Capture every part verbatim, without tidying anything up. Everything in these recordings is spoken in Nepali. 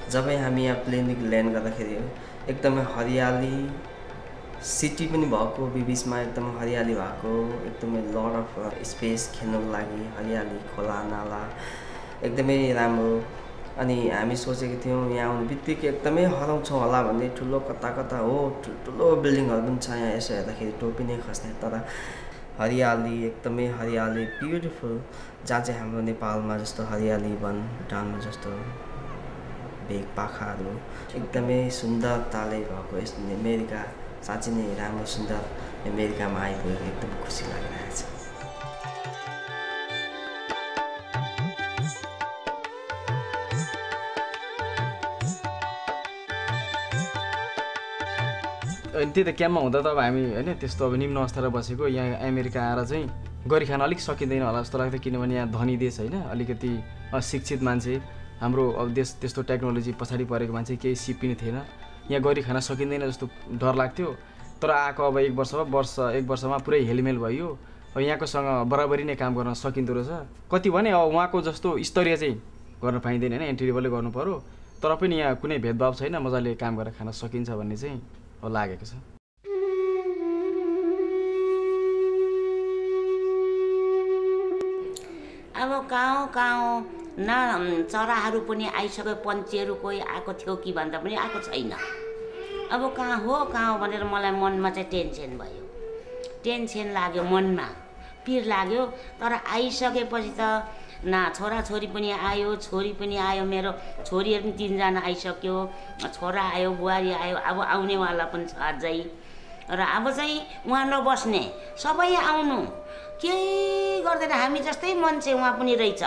जब हामी यहाँ प्लेनदेखि ल्यान्ड गर्दाखेरि एकदमै हरियाली सिटी पनि भएको बिचमा एकदम हरियाली भएको एकदमै लट अफ स्पेस खेल्नको लागि हरियाली खोला नाला एकदमै राम्रो अनि हामी सोचेको थियौँ यहाँ आउने बित्तिकै एकदमै हराउँछौँ होला भन्ने ठुलो कता कता हो ठुलो बिल्डिङहरू पनि छ यहाँ यसो हेर्दाखेरि टोपी नै खस्ने तर हरियाली एकदमै हरियाली ब्युटिफुल जहाँ चाहिँ हाम्रो नेपालमा जस्तो हरियाली वन भुटानमा जस्तो भेग पाखाहरू एकदमै सुन्दरताले भएको यस अमेरिका साँच्चै नै राम्रो सुन्दर अमेरिकामा आइपुगेको एकदम खुसी लागिरहेको छ। अनि त्यही त क्याम्पमा हुँदा त अब हामी होइन त्यस्तो अब निम्न अवस्थामा बसेको यहाँ अमेरिका आएर चाहिँ गरी खान अलिक सकिँदैन होला जस्तो लाग्छ किनभने यहाँ धनी देश होइन अलिकति अशिक्षित मान्छे हाम्रो अब देश त्यस्तो टेक्नोलोजी पछाडि परेको मान्छे केही सिप पनि थिएन यहाँ गरी खान सकिँदैन जस्तो डर लाग्थ्यो तर आएको अब एक वर्षमा वर्ष एक वर्षमा पुरै हेलमेल भयो अब यहाँकोसँग बराबरी नै काम गर्न सकिँदो रहेछ कति भने अब उहाँको जस्तो स्तरीय चाहिँ गर्न पाइँदैन होइन एन्ट्री लेभलै गर्नु पऱ्यो तर पनि यहाँ कुनै भेदभाव छैन मजाले काम गरेर खान सकिन्छ भन्ने चाहिँ लागेको छ। अब गाउँ गाउँ न चराहरू पनि आइसक्यो पन्छीहरू कोही आएको थियो कि भन्दा पनि आएको छैन अब कहाँ हो कहाँ हो भनेर मलाई मनमा चाहिँ टेन्सन भयो टेन्सन लाग्यो मनमा पिर लाग्यो तर आइसकेपछि त न छोराछोरी पनि आयो छोरी पनि आयो मेरो छोरीहरू पनि तिनजना आइसक्यो छोरा आयो बुहारी आयो अब आउनेवाला पनि छ अझै र अब चाहिँ उहाँ नबस्ने सबै आउनु केही गर्दैन हामी जस्तै मान्छे उहाँ पनि रहेछ।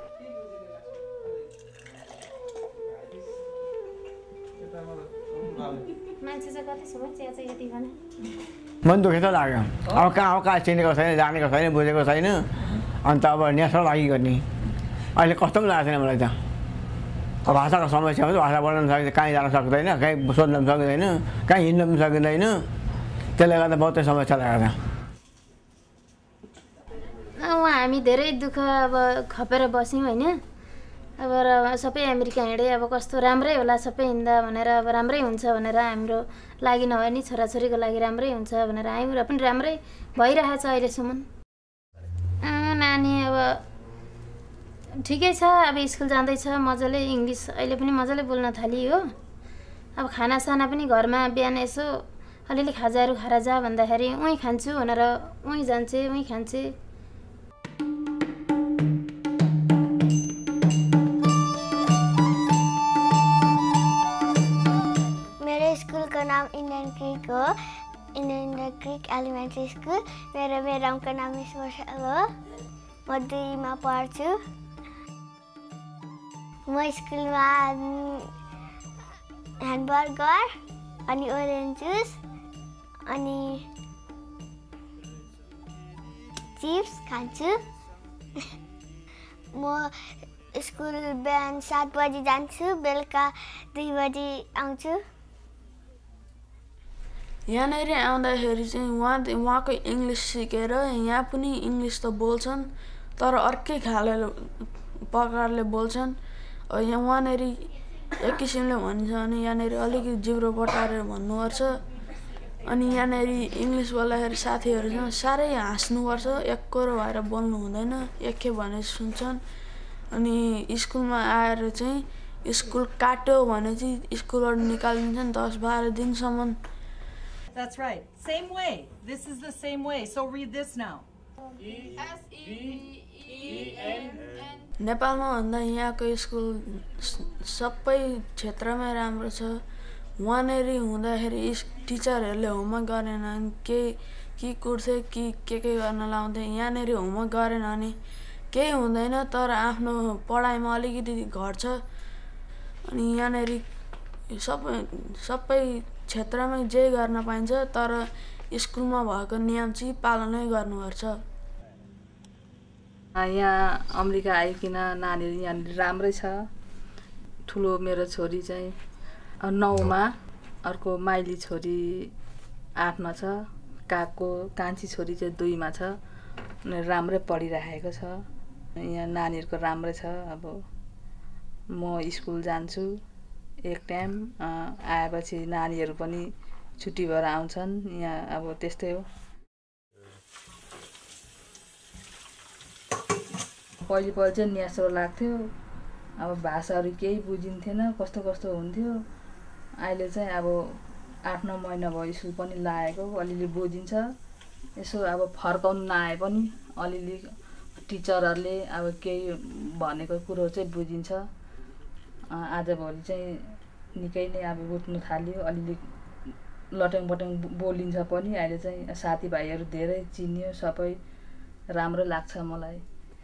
मन दुखेको लाग्यो अब कहाँ हो कहाँ चिनेको छैन जानेको छैन बुझेको छैन अन्त अब नेसनल लागि गर्ने अहिले कस्तो पनि लागेको छैन मलाई त अब भाषाको समस्या हुन्छ भाषा बोल्न पनि सकिँदैन कहीँ जान सक्दैन कहीँ सोध्न पनि सकिँदैन कहीँ हिँड्न पनि सकिँदैन त्यसले गर्दा बहुतै समस्या लागेको छ। अब हामी धेरै दुःख अब खपेर बस्यौँ होइन अब सबै अमेरिका हिँडे अब कस्तो राम्रै होला सबै हिँड्दा भनेर अब राम्रै हुन्छ भनेर हाम्रो लागि नभए नि छोराछोरीको लागि राम्रै हुन्छ भनेर आयौँ र पनि राम्रै भइरहेको छ अहिलेसम्म। नानी अब ठिकै छ अब स्कुल जाँदैछ मजाले इङ्ग्लिस अहिले पनि मजाले बोल्न थाली हो अब खानासाना पनि घरमा बिहान यसो अलिअलि खाजाहरू खाएर जा भन्दाखेरि उहीँ खान्छु भनेर उहीँ जान्छे उहीँ खान्छे। नाम इन्डियन क्रिक हो इन्डियन क्रिक एलिमेन्ट्री स्कुल मेरो म्याडमको नाम मिस वर्षा हो म दुईमा पढ्छु म स्कुलमा ह्यामबर्गर अनि ओरेन्ज जुस अनि चिप्स खान्छु म स्कुल बिहान सात बजी जान्छु बेलुका दुई बजी आउँछु। यहाँनिर आउँदाखेरि चाहिँ उहाँ उहाँको इङ्ग्लिस सिकेर यहाँ पनि इङ्ग्लिस त बोल्छन् तर अर्कै खाले प्रकारले बोल्छन् यहाँ उहाँनिर एक किसिमले भन्छ भने यहाँनिर अलिकति जिब्रो बटारेर भन्नुपर्छ अनि यहाँनिर इङ्ग्लिस बोल्दाखेरि साथीहरूसँग साह्रै हाँस्नुपर्छ एकरो भएर बोल्नु हुँदैन एकखेप भने सुन्छन् अनि स्कुलमा आएर चाहिँ स्कुल काट्यो भने चाहिँ स्कुलबाट निकालिदिन्छन् दस बाह्र दिनसम्म। That's right. Same way. This is the same way. So read this now. S E E N N नेपालमा भन्दा यहाँको स्कुल सबै क्षेत्रमै राम्रो छ। वहाँनिर हुँदाखेरि टिचरहरूले होमवर्क गरेन भने के के कुर्थे कि के के गर्न लाउँथे यहाँनिर होमवर्क गरेन भने केही हुँदैन तर आफ्नो पढाइमा अलिकति घट्छ अनि यहाँनिर सबै सबै क्षेत्रमा जे गर्न पाइन्छ तर स्कुलमा भएको नियम चाहिँ पालनै गर्नुपर्छ। यहाँ अमेरिका आइकन नानीहरू यहाँनिर राम्रै छ। ठुलो मेरो छोरी चाहिँ नौमा अर्को माइली छोरी आठमा छ काको कान्छी छोरी चाहिँ दुईमा छ राम्रै पढिरहेको छ। यहाँ नानीहरूको राम्रै छ। अब म स्कुल जान्छु एक टाइम आएपछि नानीहरू पनि छुट्टी भएर आउँछन् यहाँ अब त्यस्तै हो पहिले पहिले चाहिँ न्यास्रो लाग्थ्यो अब भाषाहरू केही बुझिन्थेन कस्तो कस्तो हुन्थ्यो अहिले चाहिँ अब आठ नौ महिना भयो स्कुल पनि लागेको अलिअलि बुझिन्छ यसो अब फर्काउनु नआए पनि अलिअलि टिचरहरूले अब केही भनेको कुरो चाहिँ बुझिन्छ आजभोलि चाहिँ निकै नै अब बुझ्नु थाल्यो अलिअलि लट्याङ पट्याङ बोलिन्छ पनि अहिले चाहिँ साथीभाइहरू धेरै चिन्यो सबै राम्रो लाग्छ मलाई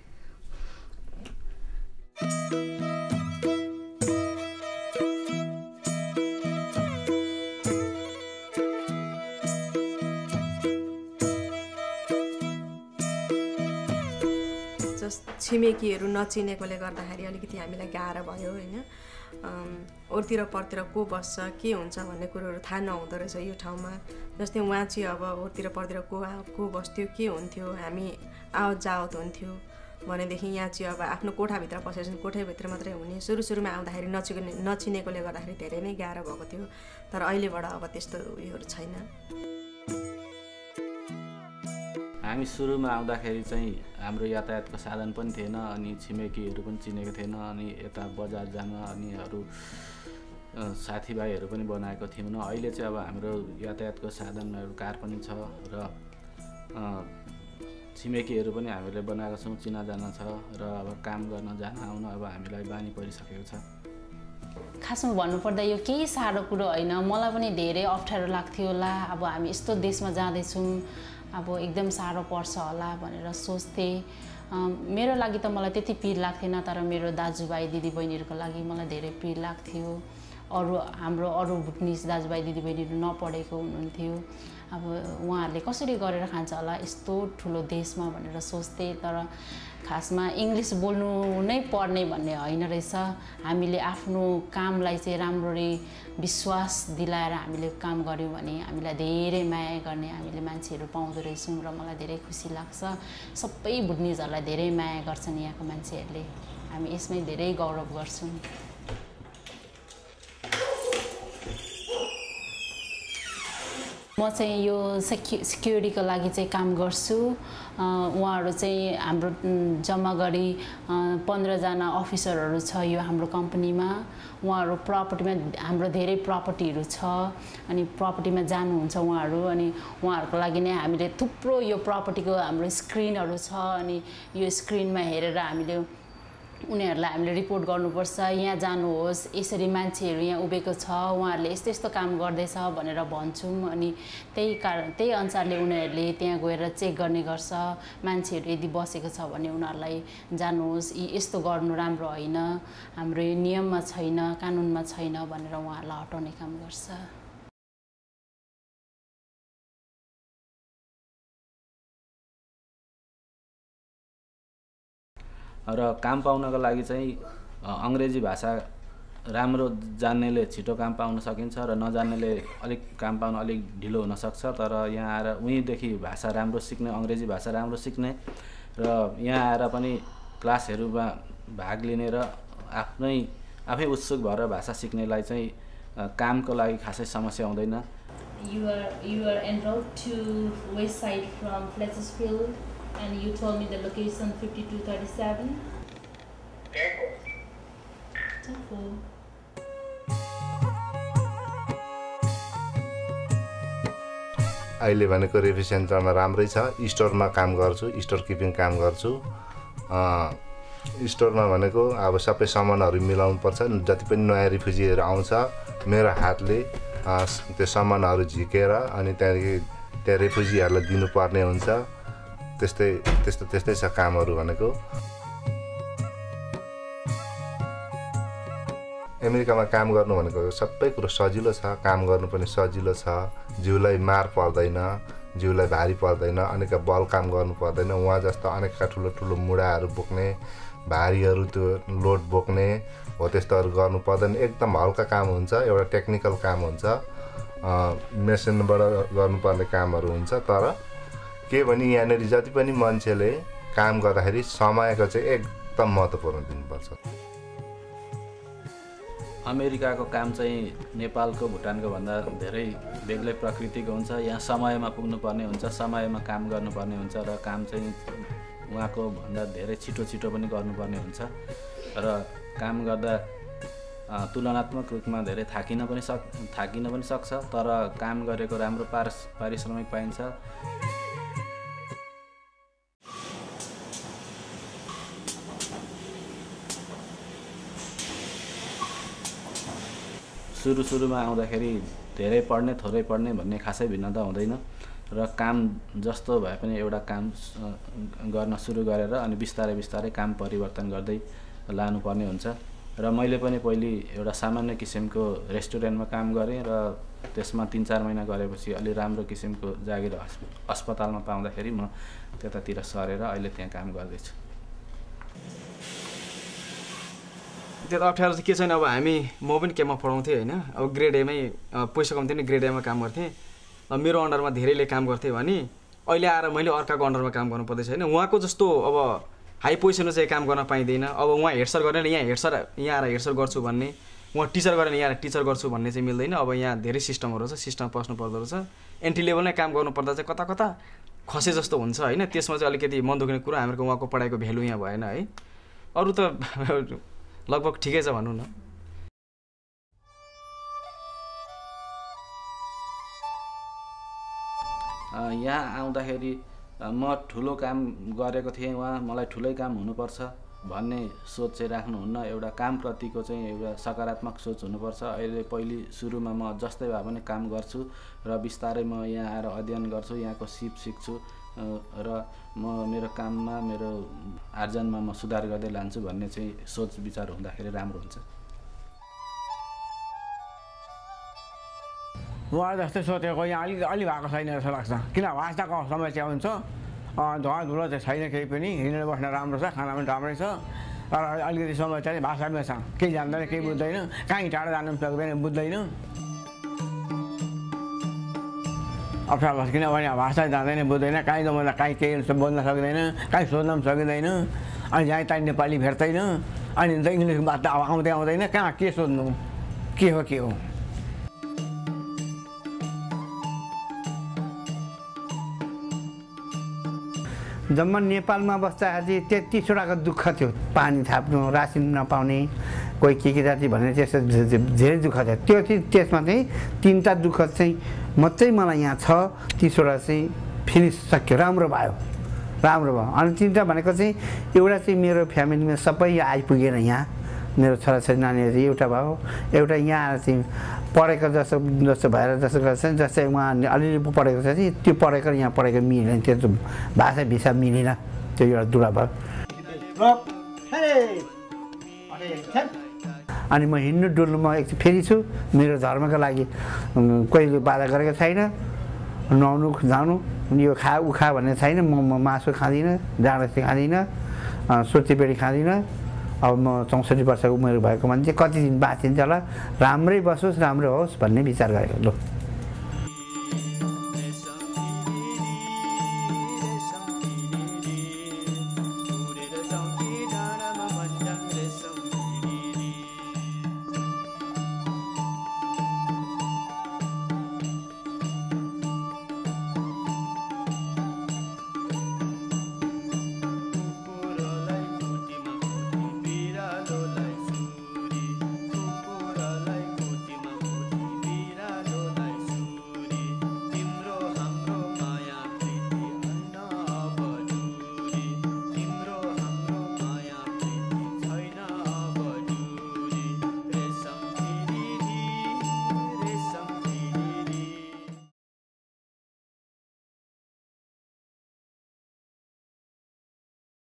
छिमेकीहरू नचिनेकोले गर्दाखेरि अलिकति हामीलाई गाह्रो भयो होइन ओरतिर परतिर को बस्छ के हुन्छ भन्ने कुरोहरू थाहा नहुँदो रहेछ यो ठाउँमा जस्तै उहाँ चाहिँ अब ओरतिर परतिर को को बस्थ्यो के हुन्थ्यो हामी आवत जावत हुन्थ्यो भनेदेखि यहाँ चाहिँ अब आफ्नो कोठाभित्र पसेपछि कोठाभित्र मात्रै हुने सुरु सुरुमा आउँदाखेरि नचिने नचिनेकोले गर्दाखेरि धेरै नै गाह्रो भएको थियो तर अहिलेबाट अब त्यस्तो उयोहरू छैन हामी सुरुमा आउँदाखेरि चाहिँ हाम्रो यातायातको साधन पनि थिएन अनि छिमेकीहरू पनि चिनेको थिएन अनि यता बजार जान अनि अरू साथीभाइहरू पनि बनाएको थियौँ अहिले चाहिँ अब हाम्रो यातायातको साधनहरू कार पनि छ र छिमेकीहरू पनि हामीले बनाएको छौँ चिनाजाना छ र अब काम गर्न जान आउन अब हामीलाई बानी परिसकेको छ खासमा भन्नुपर्दा यो केही साह्रो कुरो होइन मलाई पनि धेरै अप्ठ्यारो लाग्थ्यो होला अब हामी यस्तो देशमा जाँदैछौँ अब एकदम साह्रो पर्छ होला भनेर सोच्थेँ मेरो लागि त मलाई त्यति पिर लाग्थेन तर मेरो दाजुभाइ दिदीबहिनीहरूको लागि मलाई धेरै पिर लाग्थ्यो अरू हाम्रो अरू भुटनिज दाजुभाइ दिदीबहिनीहरू नपढेको हुनुहुन्थ्यो अब उहाँहरूले कसरी गरेर खान्छ होला यस्तो ठुलो देशमा भनेर सोच्थेँ तर खासमा इङ्ग्लिस बोल्नु नै पर्ने भन्ने होइन रहेछ हामीले आफ्नो कामलाई चाहिँ राम्ररी विश्वास दिलाएर हामीले काम गऱ्यौँ भने हामीलाई धेरै माया गर्ने हामीले मान्छेहरू पाउँदो रहेछौँ र मलाई धेरै खुसी लाग्छ सबै भुटनिजहरूलाई धेरै माया गर्छन् यहाँको मान्छेहरूले हामी यसमै धेरै गौरव गर्छौँ म चाहिँ यो सेक्यु सिक्युरिटीको लागि चाहिँ काम गर्छु उहाँहरू चाहिँ हाम्रो जम्मा गरी पन्ध्रजना अफिसरहरू छ यो हाम्रो कम्पनीमा उहाँहरू प्रपर्टीमा हाम्रो धेरै प्रपर्टीहरू छ अनि प्रपर्टीमा जानुहुन्छ उहाँहरू अनि उहाँहरूको लागि नै हामीले थुप्रो यो प्रपर्टीको हाम्रो स्क्रिनहरू छ अनि यो स्क्रिनमा हेरेर हामीले उनीहरूलाई हामीले रिपोर्ट गर्नुपर्छ यहाँ जानुहोस् यसरी मान्छेहरू यहाँ उभिएको छ उहाँहरूले यस्तो यस्तो काम गर्दैछ भनेर भन्छौँ अनि त्यही कारण त्यही अनुसारले उनीहरूले त्यहाँ गएर चेक गर्ने गर्छ मान्छेहरू यदि बसेको छ भने उनीहरूलाई जानुहोस् यी यस्तो गर्नु राम्रो होइन हाम्रो नियममा छैन कानुनमा छैन भनेर उहाँहरूलाई हटाउने काम गर्छ र काम पाउनको लागि चाहिँ अङ्ग्रेजी भाषा राम्रो जान्नेले छिटो काम पाउन सकिन्छ र नजान्नेले अलिक काम पाउन अलिक ढिलो हुनसक्छ तर यहाँ आएर उहीँदेखि भाषा राम्रो सिक्ने अङ्ग्रेजी भाषा राम्रो सिक्ने र यहाँ आएर पनि क्लासहरूमा भाग लिने र आफ्नै आफै उत्सुक भएर भाषा सिक्नेलाई चाहिँ कामको लागि खासै समस्या हुँदैन You are you are enrolled to west side from Fletchersfield and you told me the location fifty-two thirty-seven. अहिले भनेको रेफ्री सेन्टरमा राम्रै छ स्टोरमा काम गर्छु स्टोर किपिङ काम गर्छु स्टोरमा भनेको अब सबै सामानहरू मिलाउनु पर्छ जति पनि नयाँ रिफ्युजीहरू आउँछ मेरो हातले त्यो सामानहरू झिकेर अनि त्यहाँदेखि त्यहाँ रेफ्युजीहरूलाई दिनुपर्ने हुन्छ त्यस्तै त्यस्तो त्यस्तै छ कामहरू भनेको अमेरिकामा काम गर्नु भनेको सबै कुरो सजिलो छ काम गर्नु पनि सजिलो छ जिउलाई मार पर्दैन जिउलाई भारी पर्दैन अनेक बल काम गर्नु पर्दैन उहाँ जस्तो अनेक ठुलो ठुलो मुढाहरू बोक्ने भारीहरू त्यो लोड बोक्ने हो त्यस्तोहरू गर्नु पर्दैन एकदम हल्का काम हुन्छ एउटा टेक्निकल काम हुन्छ मेसिनबाट गर्नुपर्ने कामहरू हुन्छ तर के भने यहाँनिर जति पनि मान्छेले काम गर्दाखेरि समयको चाहिँ एकदम महत्त्वपूर्ण दिनुपर्छ अमेरिकाको काम चाहिँ नेपालको भुटानको भन्दा धेरै बेग्लै प्रकृतिको हुन्छ। यहाँ समयमा पुग्नुपर्ने हुन्छ, समयमा काम गर्नुपर्ने हुन्छ र काम चाहिँ उहाँको भन्दा धेरै छिटो छिटो पनि गर्नुपर्ने हुन्छ र काम गर्दा तुलनात्मक रूपमा धेरै थाकिन पनि सक थाकिन पनि सक्छ, तर काम गरेको राम्रो पारिस पारिश्रमिक पाइन्छ। सुरु सुरुमा आउँदाखेरि धेरै पढ्ने थोरै पढ्ने भन्ने खासै भिन्नता हुँदैन र काम जस्तो भए पनि एउटा काम गर्न सुरु गरेर अनि बिस्तारै बिस्तारै काम परिवर्तन गर्दै लानुपर्ने हुन्छ। र मैले पनि पहिले एउटा सामान्य किसिमको रेस्टुरेन्टमा काम गरेँ र त्यसमा तिन चार महिना गरेपछि अलि राम्रो किसिमको जागिर अस्पतालमा पाउँदाखेरि म त्यतातिर सरेर अहिले त्यहाँ काम गर्दैछु। त्यो अप्ठ्यारो चाहिँ के छैन, अब हामी म पनि केमा पढाउँथेँ होइन, अब ग्रेड एमै पैसा कम्ती नै ग्रेड एमा काम गर्थेँ, मेरो अन्डरमा धेरैले काम गर्थेँ भने अहिले आएर मैले अर्काको अन्डरमा काम गर्नु पर्दैछ होइन। उहाँको जस्तो अब हाई पोजिसनमा चाहिँ काम गर्न पाइँदैन। अब उहाँ हेड सर गरेर यहाँ हेड सर यहाँ आएर हेड सर गर्छु भन्ने, उहाँ टिचर गरेर यहाँ टिचर गर्छु भन्ने चाहिँ मिल्दैन। अब यहाँ धेरै सिस्टमहरू छ, सिस्टम पस्नु पर्दो रहेछ। एन्ट्री लेभलमै काम गर्नुपर्दा चाहिँ कता कता खसे जस्तो हुन्छ होइन। त्यसमा चाहिँ अलिकति मन दुख्ने कुरो हाम्रो उहाँको पढाइको भ्यालु यहाँ भएन है। अरू त लगभग ठिकै छ भनौँ न। यहाँ आउँदाखेरि म ठुलो काम गरेको थिएँ, उहाँ मलाई ठुलै काम हुनुपर्छ भन्ने सोच चाहिँ राख्नुहुन्न। एउटा कामप्रतिको चाहिँ एउटा सकारात्मक सोच हुनुपर्छ। अहिले पहिले सुरुमा म जस्तै भए पनि काम गर्छु र बिस्तारै म यहाँ आएर अध्ययन गर्छु, यहाँको सिप सिक्छु र म मेरो काममा मेरो आर्जनमा म सुधार गर्दै लान्छु भन्ने चाहिँ सोच विचार हुँदाखेरि राम्रो हुन्छ। उहाँ जस्तै सोचेको यहाँ अलिक अलि भएको छैन जस्तो लाग्छ, किन भाषाको समस्या हुन्छ। धुवा धुलो चाहिँ छैन, केही पनि हिँडेर बस्न राम्रो छ, खाना पनि राम्रै छ, तर अलिकति समस्या चाहिँ भाषामै छ। केही जान्दैन, केही बुझ्दैन, कहीँ टाढो जानु पनि सक्दैन, बुझ्दैन, अप्ठ्यारो लाग्छ। किनभने भाषा जान्दैन, बुझ्दैन, कहीँ जमाउँदा कहीँ केही बोल्न सक्दैन, कहीँ सोध्न पनि सकिँदैन, अनि जहीँ तहीँ नेपाली भेट्दैन, अनि त इङ्ग्लिस बात आउँदै आउँदैन, कहाँ के सोध्नु, के हो के हो। जम्मा नेपालमा बस्दाखेरि तेत्तिसवटाको दुःख थियो, पानी थाप्नु, रासिन नपाउने, कोही के के जाति भनेर त्यस्तो धेरै दुःख थियो। त्यो चाहिँ त्यसमा चाहिँ तिनवटा दुःख चाहिँ मात्रै मलाई यहाँ छ, तिसवटा चाहिँ फिनिस सक्यो, राम्रो भयो, राम्रो भयो। अनि तिनवटा भनेको चाहिँ एउटा चाहिँ मेरो फ्यामिलीमा सबै आइपुगेन, यहाँ मेरो छोराछोरी नानीहरू एउटा भयो, एउटा यहाँ आएर चाहिँ पढेको जस्तो जस्तो भएर जस्तो गर्छ नि, जस्तै उहाँ अलिअलि पढेको छ कि त्यो पढेको यहाँ पढेको मिलेन, त्यो भाषा भिसा मिलेन, त्यो एउटा दुःख भयो। अनि म हिँड्नु डुल्नुमा एक फेरि छु, मेरो धर्मको लागि कहिले बाधा गरेको छैन, नुहाउनु जानु यो खा उखा भन्ने छैन। म मासु खाँदिनँ, जाँड खाँदिनँ, सुर्ती खाँदिनँ। अब म चौसठी वर्षको उमेर भएको मान्छे, कति दिन बाँचिन्छ होला, राम्रै बसोस् राम्रै होस् भन्ने विचार गरेको। ल